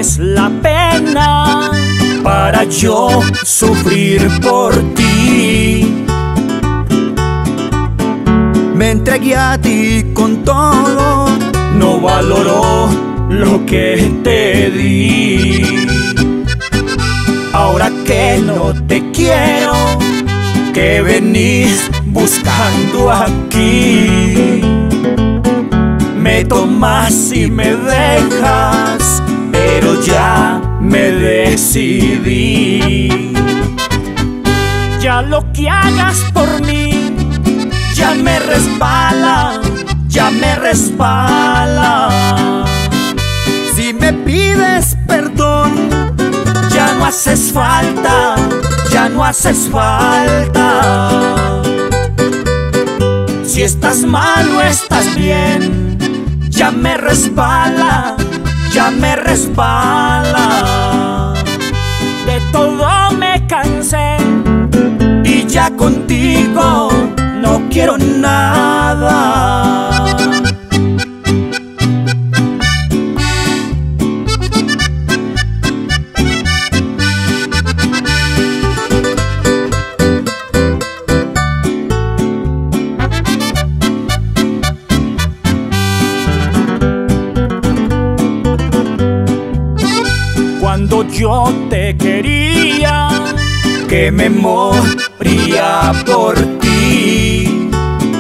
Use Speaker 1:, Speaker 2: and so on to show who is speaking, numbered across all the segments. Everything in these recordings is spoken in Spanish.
Speaker 1: vales la pena para yo sufrir por ti.
Speaker 2: Me entregué a ti con todo,
Speaker 1: no valoró lo que te di. Ahora que no te quiero, ¿qué venís buscando aquí? Me tomas y me dejas, pero ya me decidí. Ya lo que hagas por mí ya me resbala, ya me resbala.
Speaker 2: Si me pides perdón,
Speaker 1: ya no haces falta, ya no haces falta. Si estás mal o estás bien, ya me resbala, ya me resbala. De todo me cansé y ya contigo no quiero nada. Cuando yo te quería, que me moría por ti,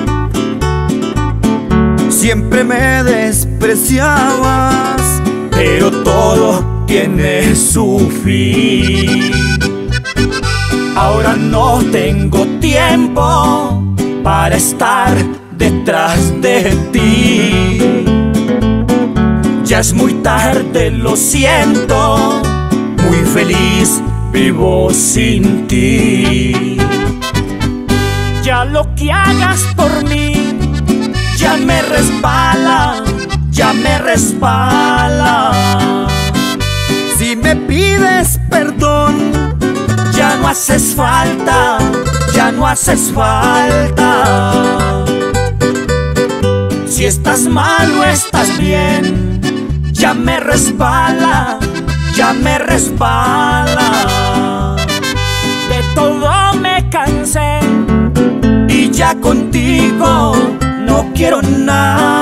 Speaker 2: siempre me despreciabas,
Speaker 1: pero todo tiene su fin. Ahora no tengo tiempo para estar detrás de ti. Ya es muy tarde, lo siento, muy feliz vivo sin ti. Ya lo que hagas por mí ya me resbala, ya me resbala.
Speaker 2: Si me pides perdón,
Speaker 1: ya no haces falta, ya no haces falta. Si estás mal o estás bien, ya me resbala, ya me resbala. De todo me cansé y ya contigo no quiero nada.